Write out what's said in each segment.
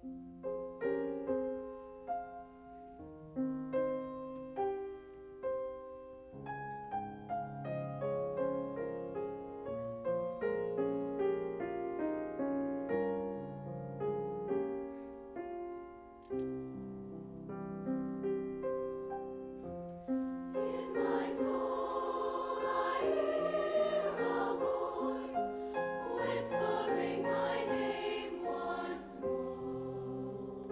Whispering my name once more.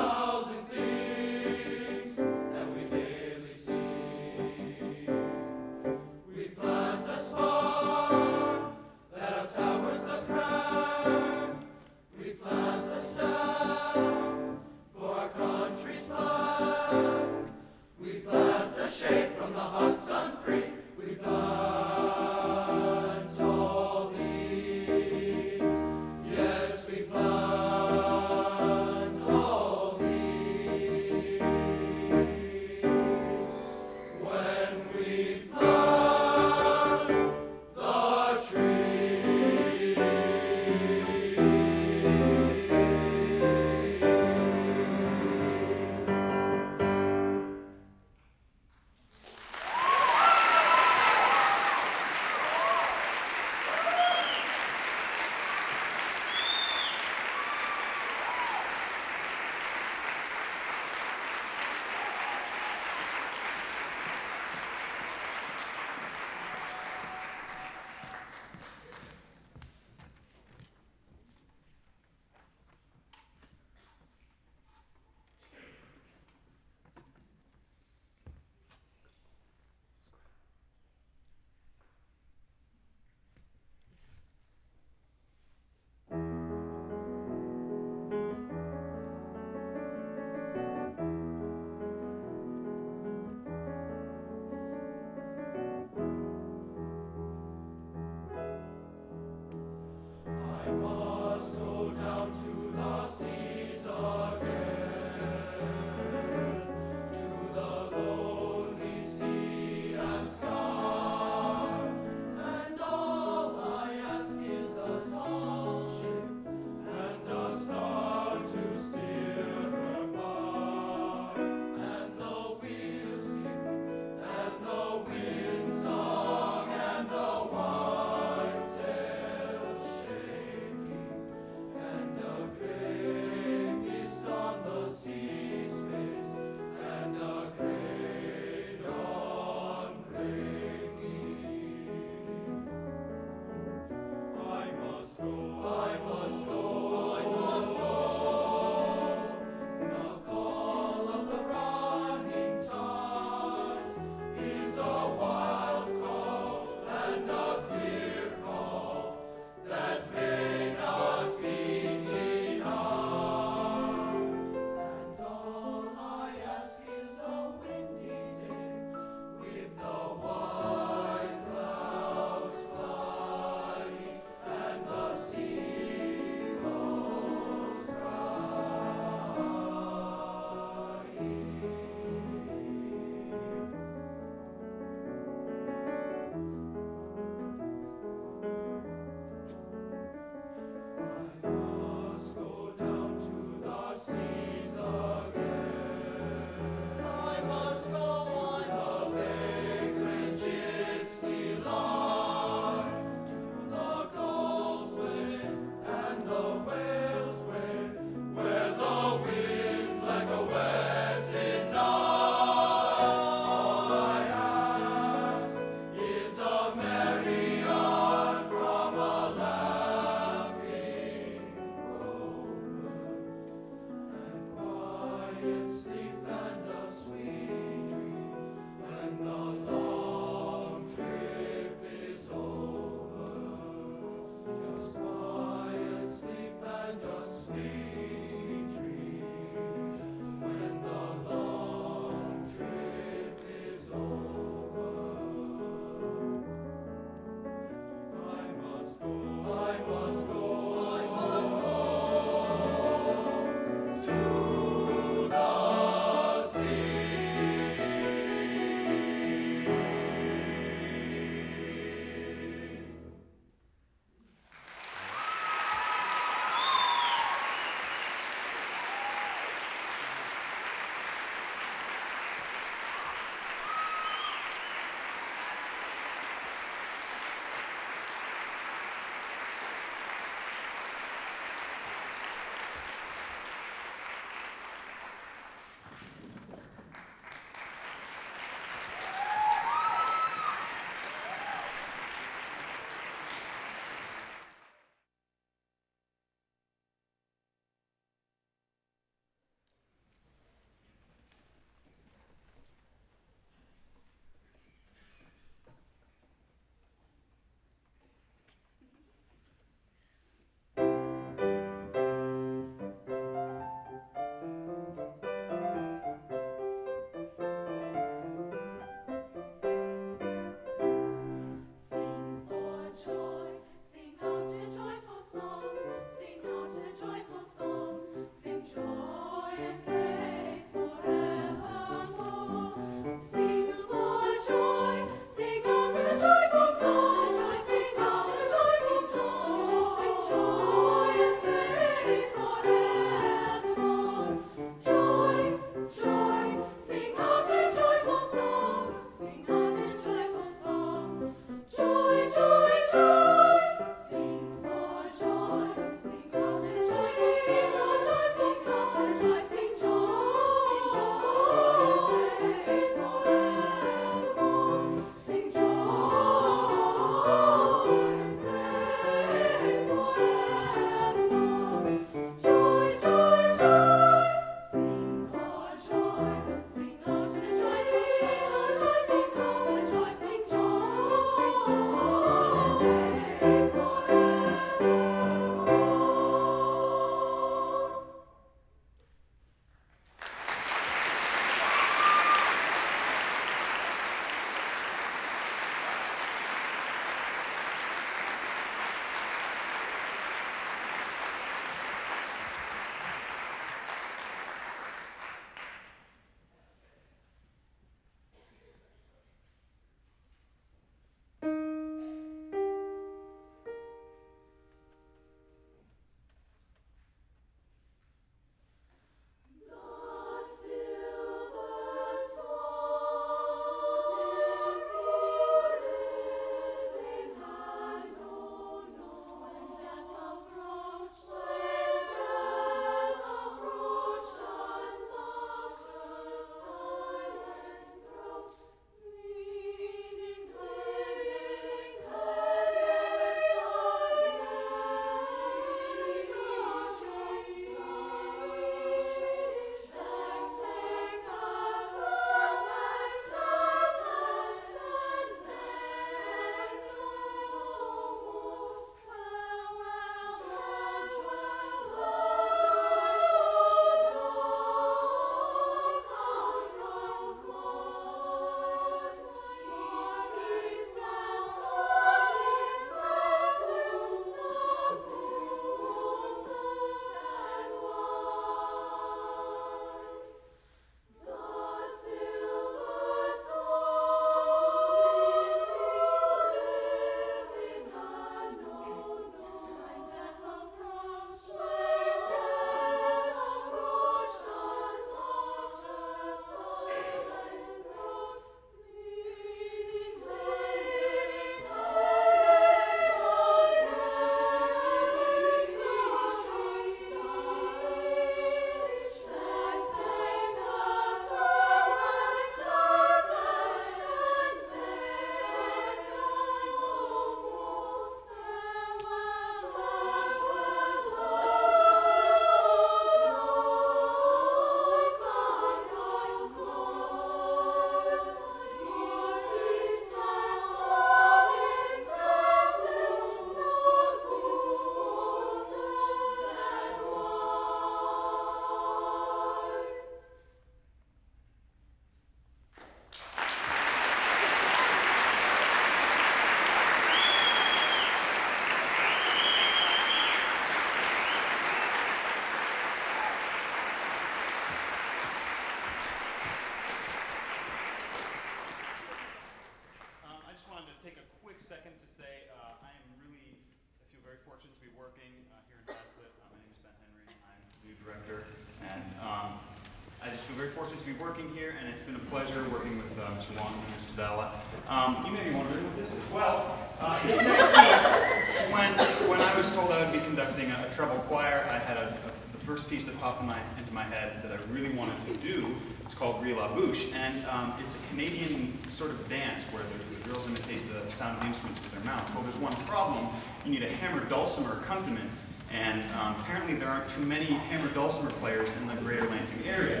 second to say I feel very fortunate to be working here in Hazlitt. My name is Ben Henry. I'm the new director, and I just feel very fortunate to be working here, and it's been a pleasure working with Mr. Wong and Mr. Dalla. You may be wondering what this is. Well, this next piece, when I was told I would be conducting a treble choir, I had the first piece that popped into my head that I really wanted to do. It's called Reel La Bouche, and it's a Canadian sort of dance where the girls imitate the sound of instruments with their mouths. Well, there's one problem. You need a hammer dulcimer accompaniment, and apparently there aren't too many hammer dulcimer players in the greater Lansing area.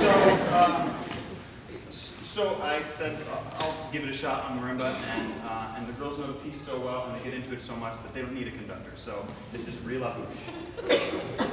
So I said, I'll give it a shot on marimba, and the girls know the piece so well, and they get into it so much that they don't need a conductor. So this is Reel La Bouche.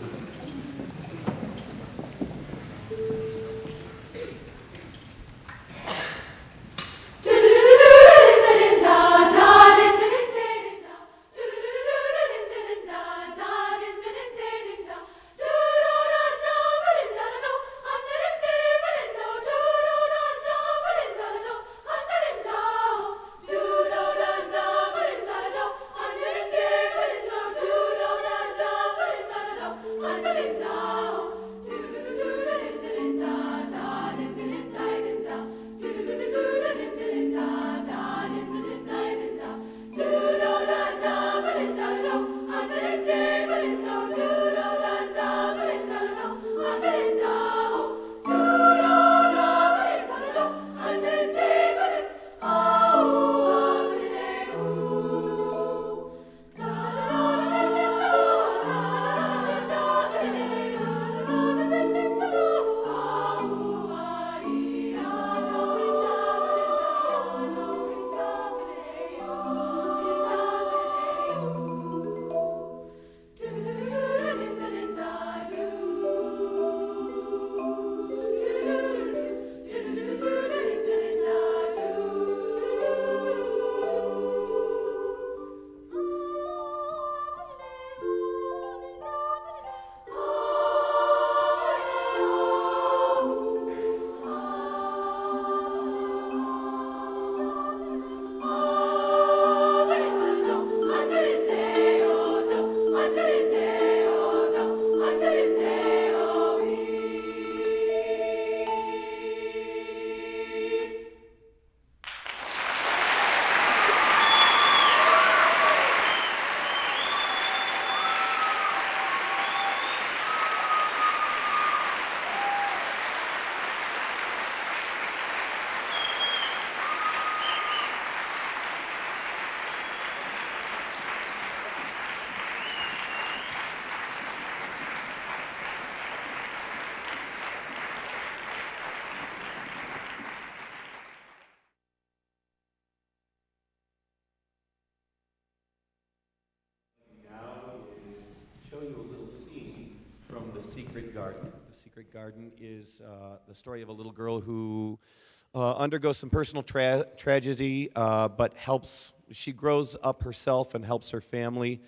The Secret Garden. The Secret Garden is the story of a little girl who undergoes some personal tragedy, but she grows up herself and helps her family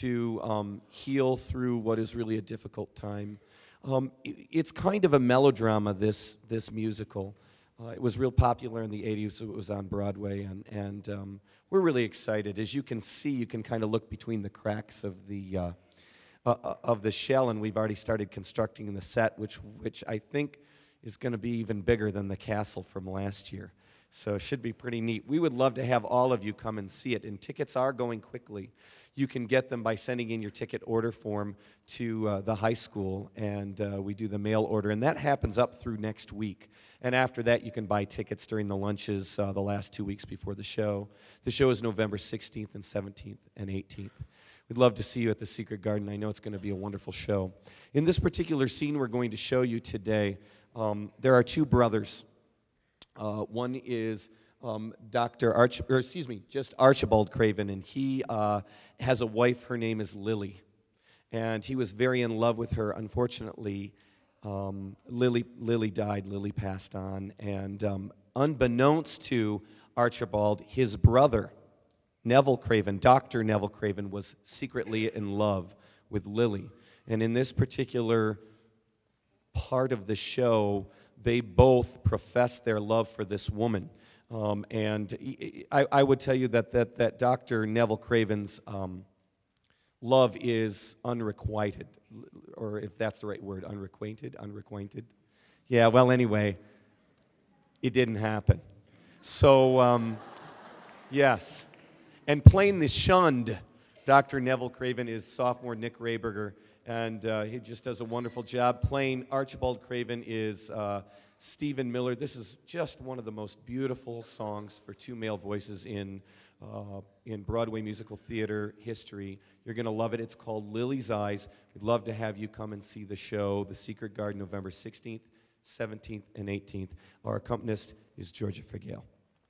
to heal through what is really a difficult time. It's kind of a melodrama, this musical. It was real popular in the 80s, so it was on Broadway, and we're really excited. As you can see, you can kind of look between the cracks of the shell, and we've already started constructing the set, which I think is going to be even bigger than the castle from last year. So it should be pretty neat. We would love to have all of you come and see it, and tickets are going quickly. You can get them by sending in your ticket order form to the high school, and we do the mail order, and that happens up through next week. And after that, you can buy tickets during the lunches the last 2 weeks before the show. The show is November 16th and 17th and 18th. We'd love to see you at the Secret Garden. I know it's going to be a wonderful show. In this particular scene we're going to show you today, there are two brothers. One is just Archibald Craven, and he has a wife. Her name is Lily, and he was very in love with her. Unfortunately, Lily died. Lily passed on, and unbeknownst to Archibald, his brother, Neville Craven, Dr. Neville Craven, was secretly in love with Lily. And in this particular part of the show, they both profess their love for this woman. I would tell you that Dr. Neville Craven's love is unrequited, or if that's the right word, unrequited. Yeah, well, anyway, it didn't happen. So, yes. And playing the shunned Dr. Neville Craven is sophomore Nick Rayberger, and he just does a wonderful job. Playing Archibald Craven is Stephen Miller. This is just one of the most beautiful songs for two male voices in Broadway musical theater history. You're going to love it. It's called Lily's Eyes. We'd love to have you come and see the show, The Secret Garden, November 16th, 17th, and 18th. Our accompanist is Georgia Fagale.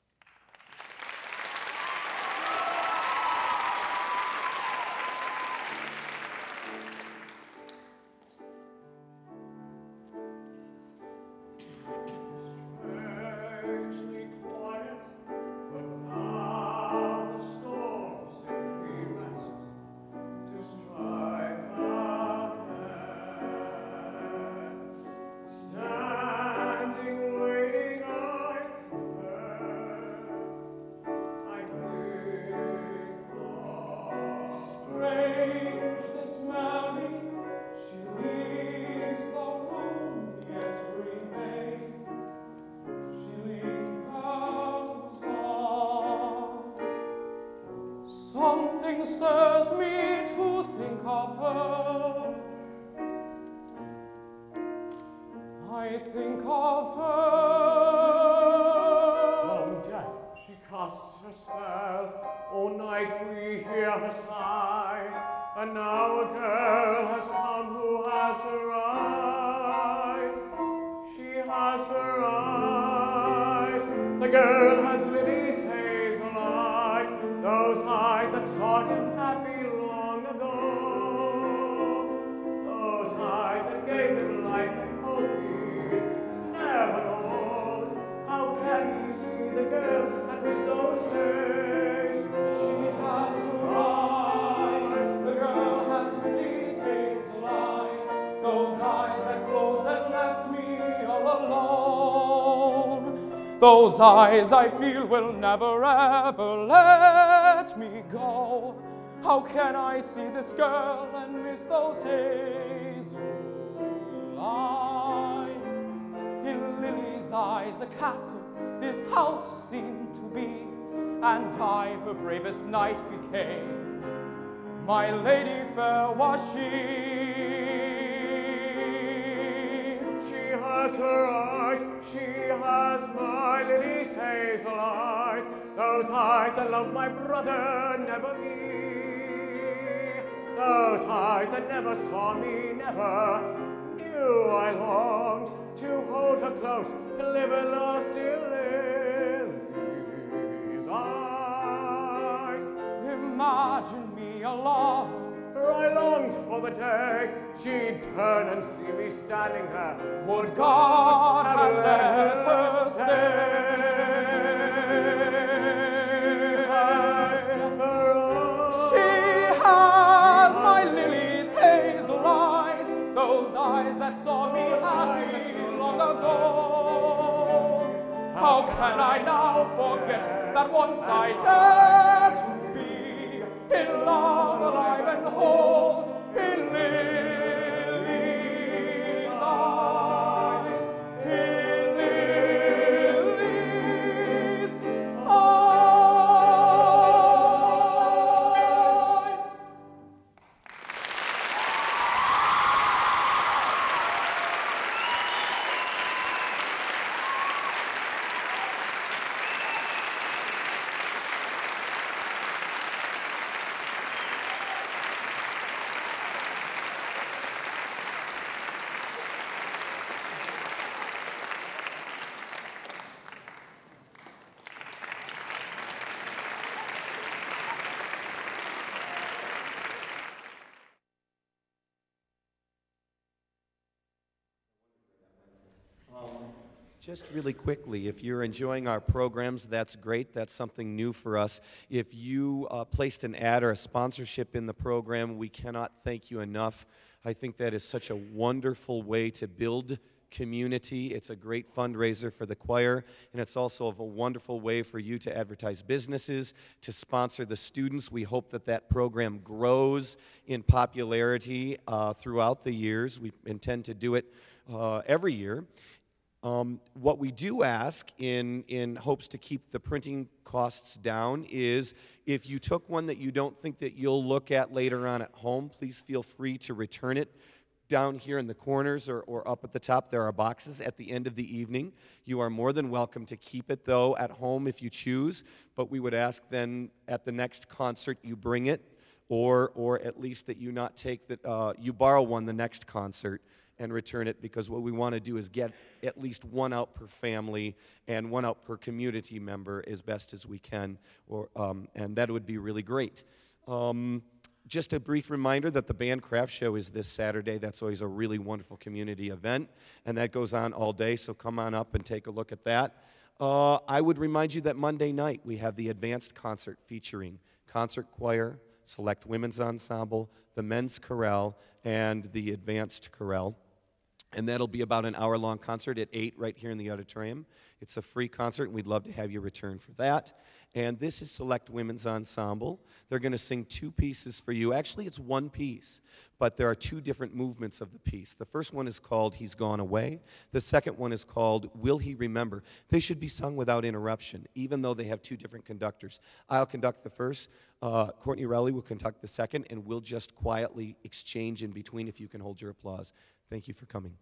Something stirs me to think of her. I think of her. From death she casts her spell. All night we hear her sighs. And now a girl has come who has her eyes. She has her eyes. The girl has Lily's hazel eyes. Those eyes that saw him happy long ago. Those eyes that gave him life and hope he'd never known. How can he see the girl and miss those days? She has her eyes. The girl has Lily's hazel eyes. Those eyes that closed and left me all alone. Those eyes I feel will never ever let me go. How can I see this girl and miss those hazel eyes? In Lily's eyes a castle this house seemed to be, and I her bravest knight became. My lady fair was she. She has her eyes, she has my Lily's hazel eyes. Those eyes that loved my brother, never me. Those eyes that never saw me, never knew I longed to hold her close, to live and lost in Lily's eyes. Imagine me a lover. I longed for the day she'd turn and see me standing there. Would God have let her stay? She has my Lily's hazel eyes, those eyes that saw me happy long ago. How can I now forget that once I dared to be in love, alive and whole, in Lily's eyes, in Lily's eyes. Just really quickly, if you're enjoying our programs, that's great. That's something new for us. If you placed an ad or a sponsorship in the program, we cannot thank you enough. I think that is such a wonderful way to build community. It's a great fundraiser for the choir, and it's also a wonderful way for you to advertise businesses, to sponsor the students. We hope that that program grows in popularity throughout the years. We intend to do it every year. What we do ask in hopes to keep the printing costs down is if you took one that you don't think that you'll look at later on at home, please feel free to return it. Down here in the corners or up at the top, there are boxes at the end of the evening. You are more than welcome to keep it, though, at home if you choose, but we would ask then at the next concert you bring it, or at least that you not take that, you borrow one the next concert and return it, because what we want to do is get at least one out per family and one out per community member as best as we can, and that would be really great. Just a brief reminder that the band craft show is this Saturday. That's always a really wonderful community event, and that goes on all day, so come on up and take a look at that. I would remind you that Monday night we have the advanced concert featuring concert choir, select women's ensemble, the men's chorale, and the advanced chorale. And that'll be about an hour-long concert at 8 right here in the auditorium. It's a free concert, and we'd love to have you return for that. And this is Select Women's Ensemble. They're going to sing 2 pieces for you. Actually, it's 1 piece, but there are 2 different movements of the piece. The first one is called He's Gone Away. The second one is called Will He Remember. They should be sung without interruption, even though they have 2 different conductors. I'll conduct the first. Courtney Rowley will conduct the second, and we'll just quietly exchange in between if you can hold your applause. Thank you for coming.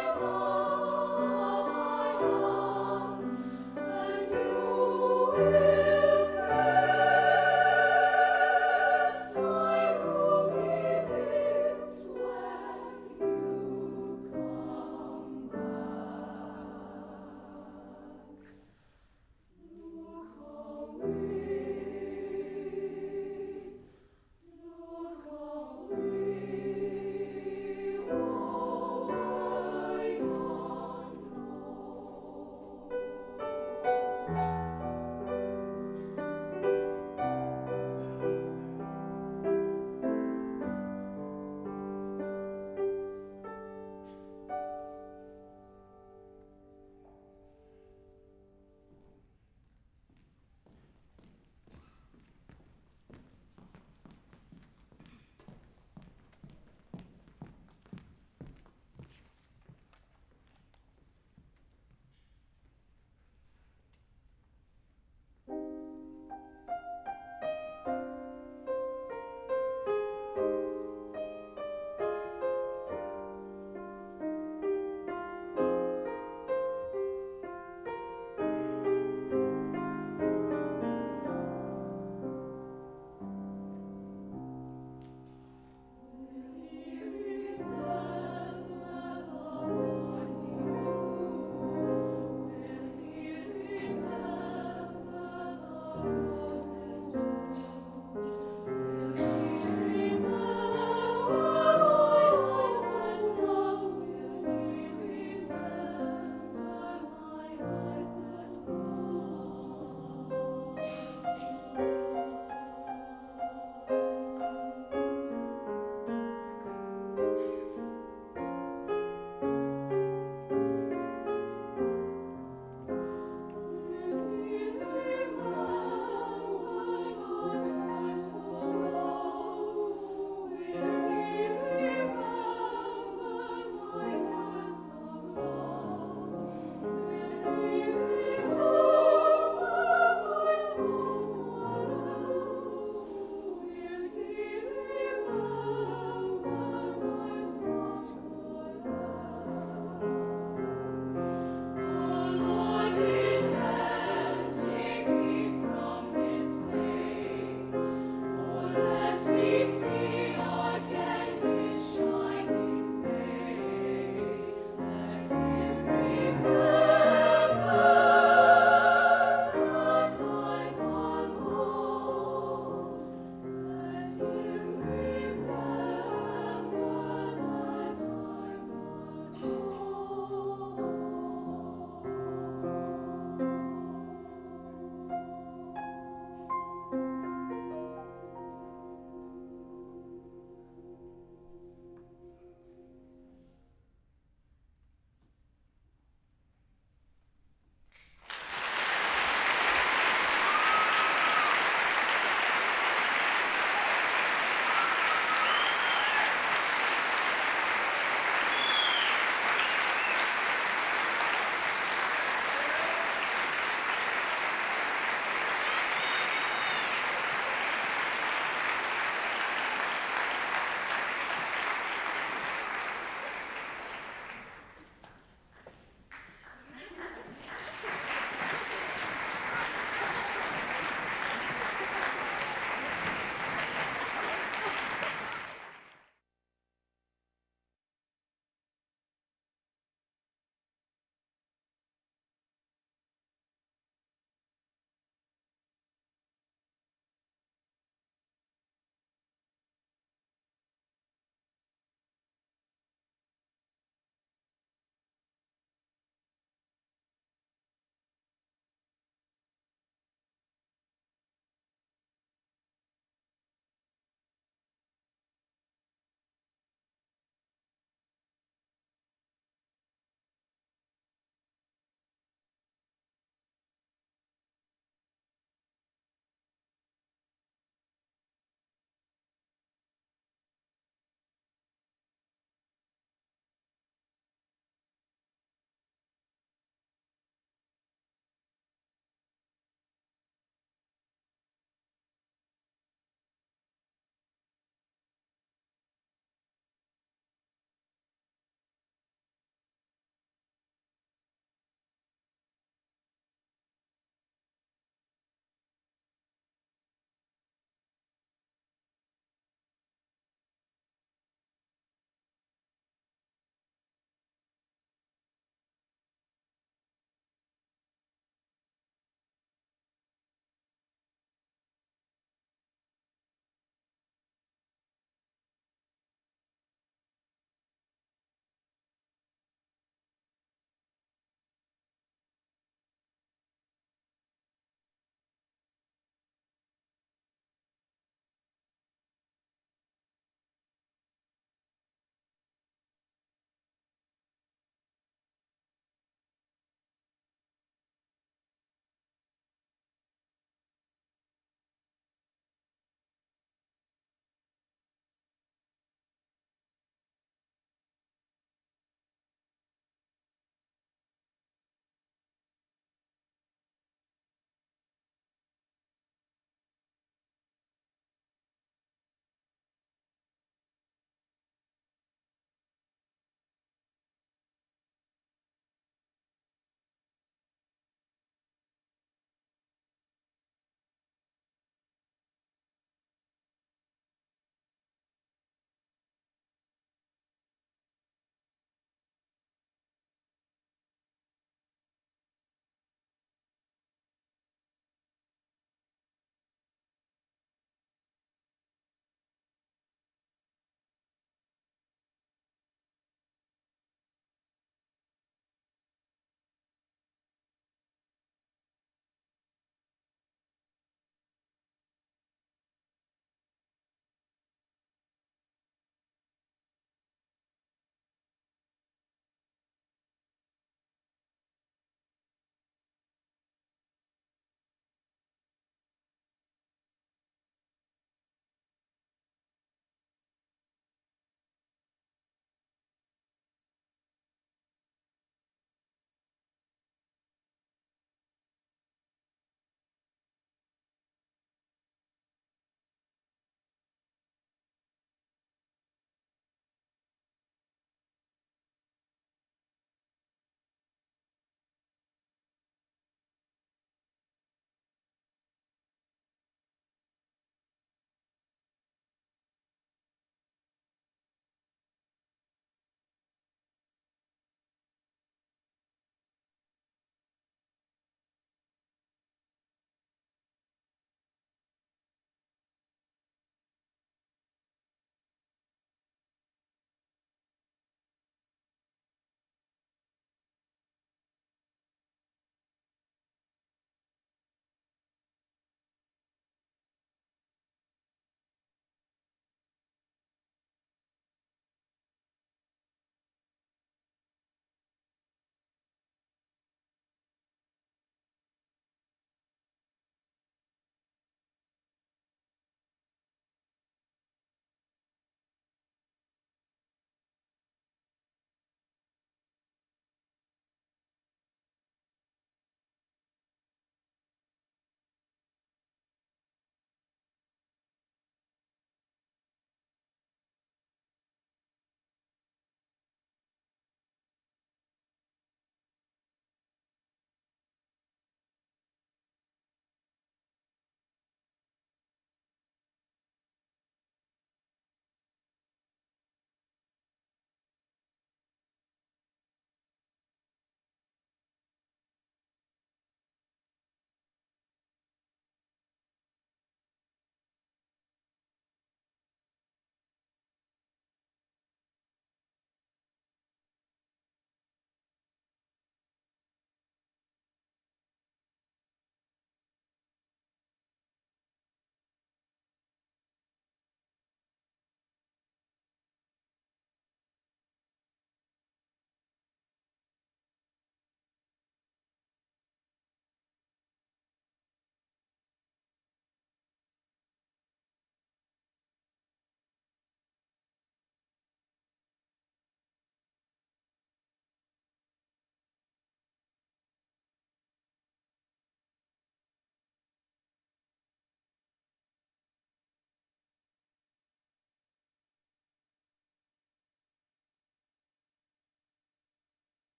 You